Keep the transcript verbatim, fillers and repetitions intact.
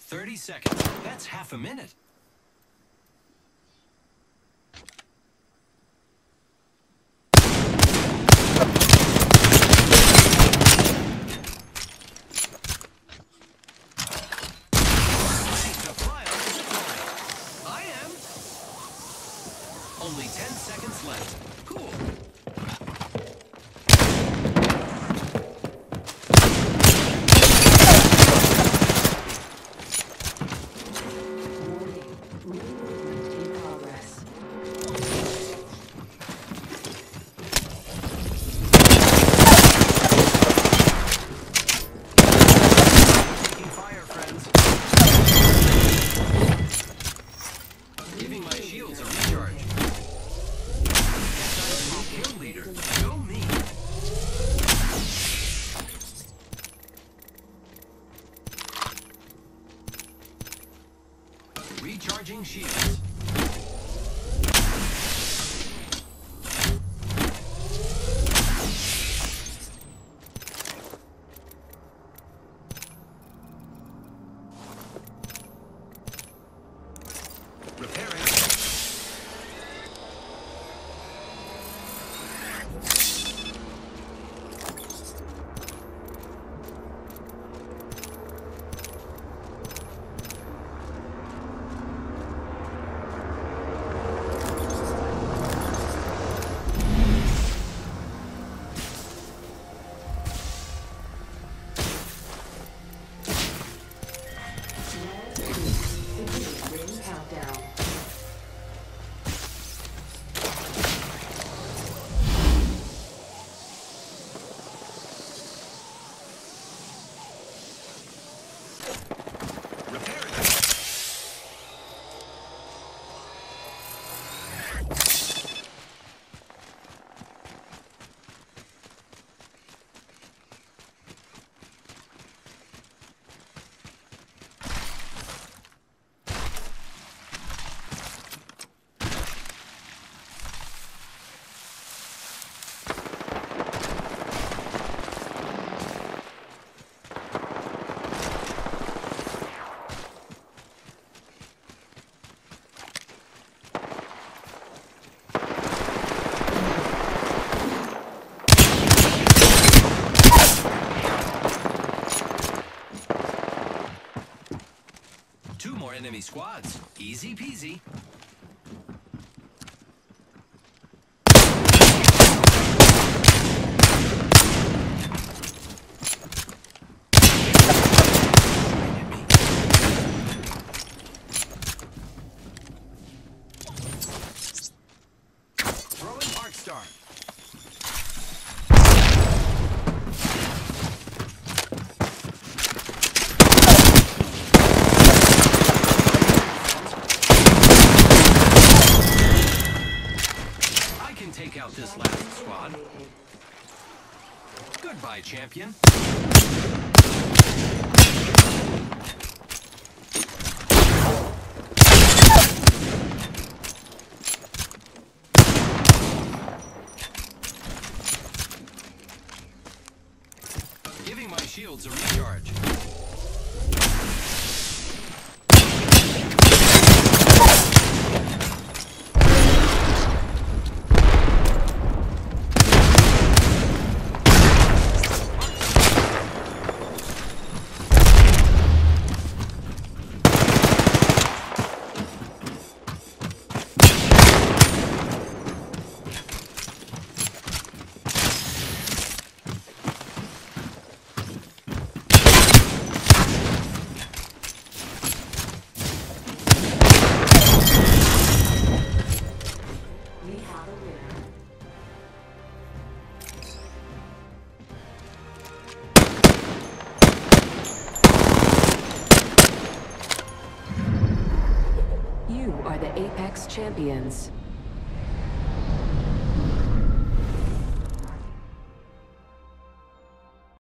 thirty seconds. That's half a minute. Only ten seconds left. Cool. Taking fire, friends. Giving my shields a recharge. Kill leader, show me. Recharging shields. Repairing. Two more enemy squads. Easy peasy. Throwing arc star. Take out this last squad. Goodbye, champion. Giving my shields a recharge. You are the Apex Champions.